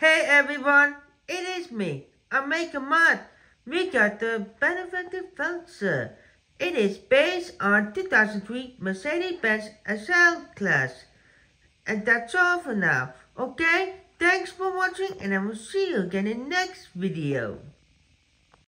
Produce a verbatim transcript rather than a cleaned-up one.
Hey everyone, it is me. I make a mod. We got the Benefactor Feltzer. It is based on two thousand three Mercedes-Benz S L class. And that's all for now. Okay, thanks for watching and I will see you again in the next video.